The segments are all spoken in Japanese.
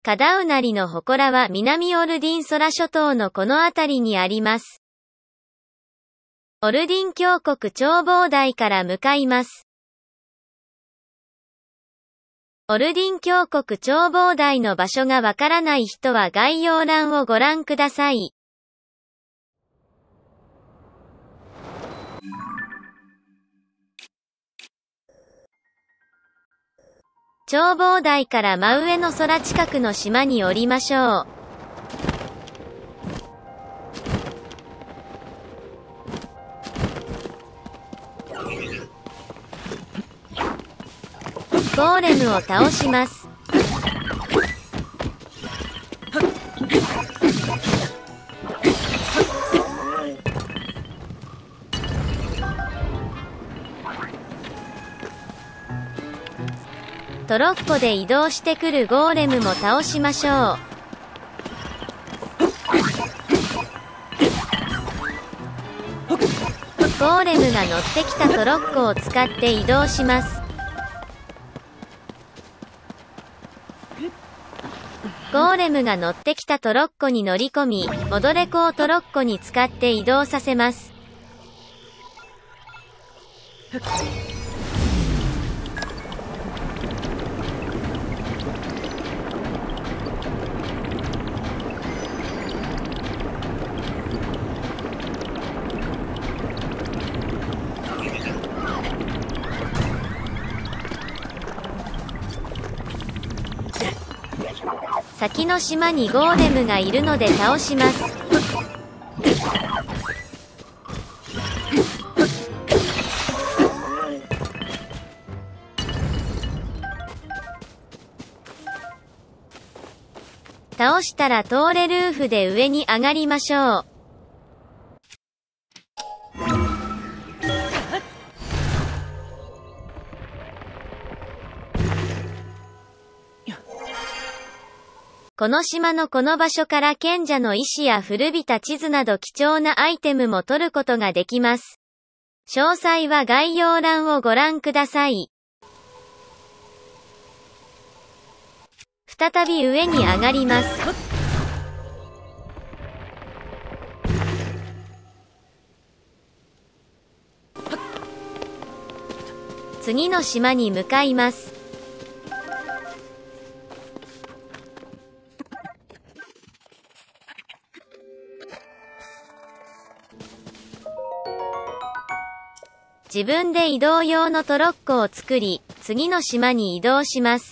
カダウナリの祠は南オルディンソラ諸島のこの辺りにあります。オルディン峡谷眺望台から向かいます。オルディン峡谷眺望台の場所がわからない人は概要欄をご覧ください。眺望台から真上の空近くの島に降りましょう。ゴーレムを倒します。トロッコで移動してくるゴーレムも倒しましょう。ゴーレムが乗ってきたトロッコを使って移動します。ゴーレムが乗ってきたトロッコに乗り込み、戻れ子をトロッコに使って移動させます。先の島にゴーレムがいるので倒します。倒したら通れルーフで上に上がりましょう。この島のこの場所から賢者の石や古びた地図など貴重なアイテムも取ることができます。詳細は概要欄をご覧ください。再び上に上がります。次の島に向かいます。自分で移動用のトロッコを作り、次の島に移動します。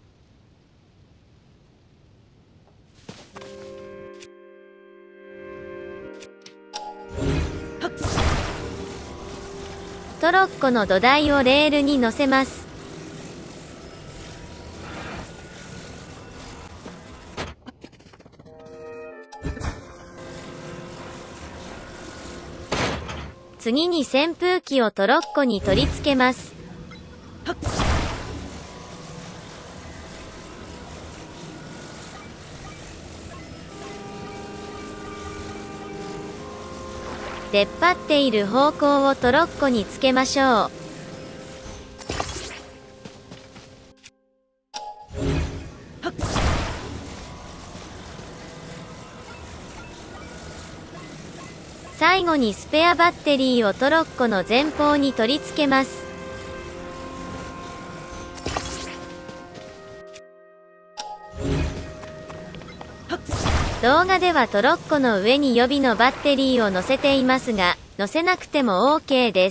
トロッコの土台をレールに乗せます。次に扇風機をトロッコに取り付けます。出っ張っている方向をトロッコにつけましょう。最後にスペアバッテリーをトロッコの前方に取り付けます。動画ではトロッコの上に予備のバッテリーを乗せていますが、乗せなくても OK です。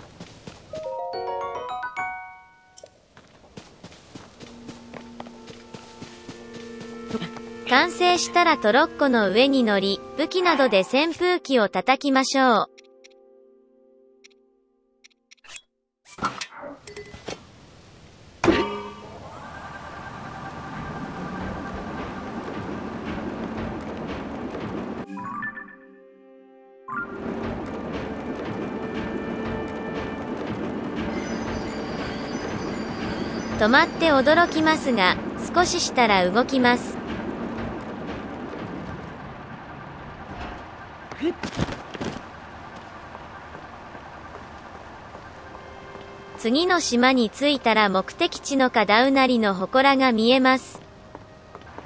完成したらトロッコの上に乗り、武器などで扇風機を叩きましょう。止まって驚きますが、少ししたら動きます。次の島に着いたら目的地のカダウナリの祠が見えます。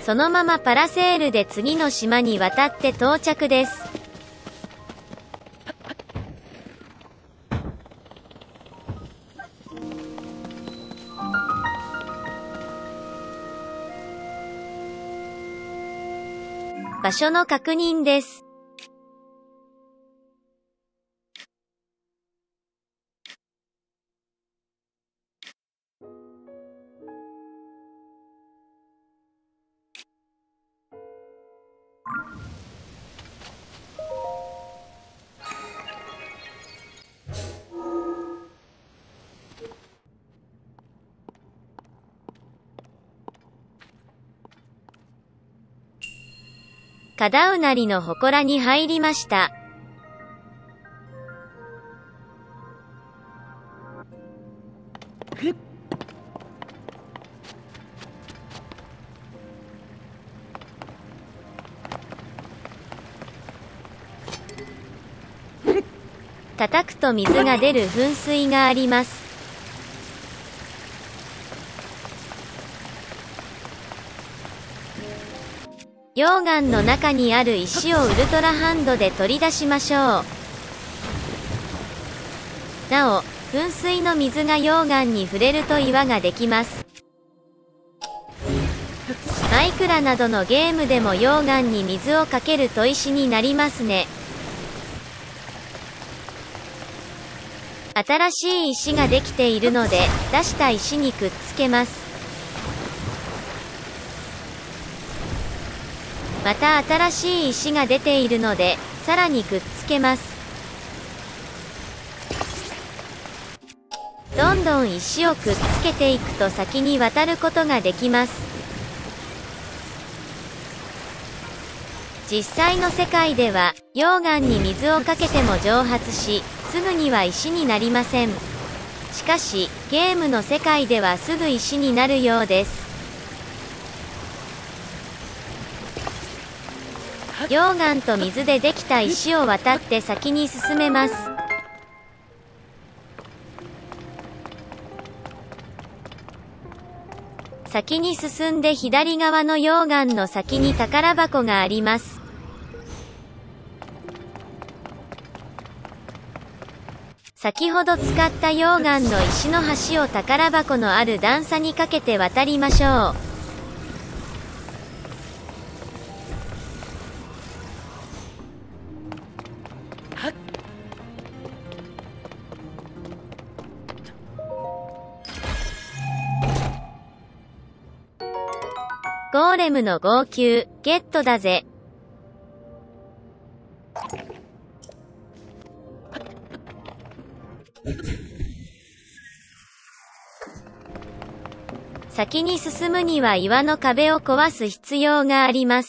そのままパラセールで次の島に渡って到着です。場所の確認です。カダウナリの祠に入りました。叩くと水が出る噴水があります。溶岩の中にある石をウルトラハンドで取り出しましょう。なお、噴水の水が溶岩に触れると岩ができます。マイクラなどのゲームでも溶岩に水をかけると石になりますね。新しい石ができているので、出した石にくっつけます。また新しい石が出ているので、さらにくっつけます。どんどん石をくっつけていくと先に渡ることができます。実際の世界では、溶岩に水をかけても蒸発し、すぐには石になりません。しかし、ゲームの世界ではすぐ石になるようです。溶岩と水でできた石を渡って先に進めます。先に進んで左側の溶岩の先に宝箱があります。先ほど使った溶岩の石の橋を宝箱のある段差にかけて渡りましょう。ゴーレムの号泣、ゲットだぜ。先に進むには岩の壁を壊す必要があります。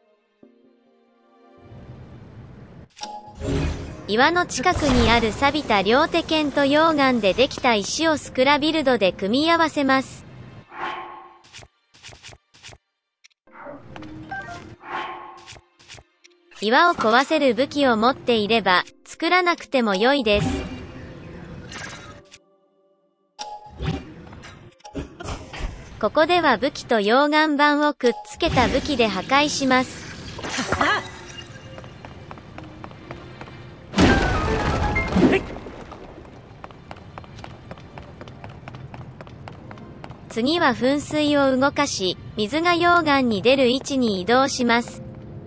岩の近くにある錆びた両手剣と溶岩でできた石をスクラビルドで組み合わせます。岩を壊せる武器を持っていれば、作らなくても良いです。ここでは武器と溶岩板をくっつけた武器で破壊します。次は噴水を動かし、水が溶岩に出る位置に移動します。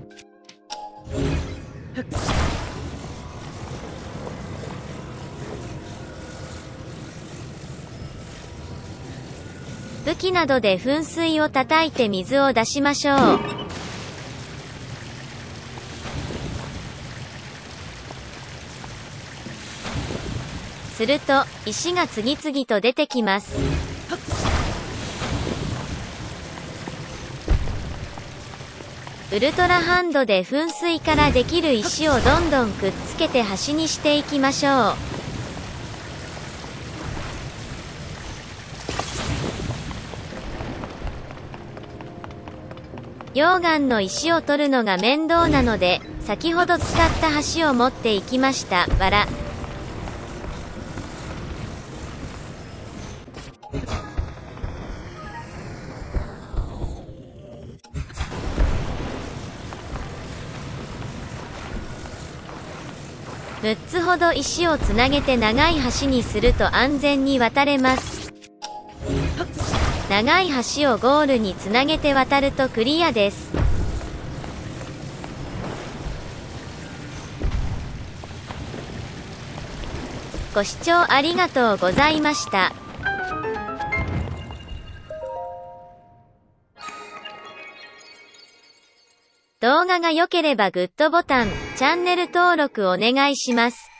武器などで噴水を叩いて水を出しましょう。すると、石が次々と出てきます。ウルトラハンドで噴水からできる石をどんどんくっつけて端にしていきましょう。溶岩の石を取るのが面倒なので、先ほど使った橋を持っていきました。わら。 6つほど石をつなげて長い橋にすると安全に渡れます。長い橋をゴールにつなげて渡るとクリアです。ご視聴ありがとうございました。動画が良ければグッドボタン、チャンネル登録お願いします。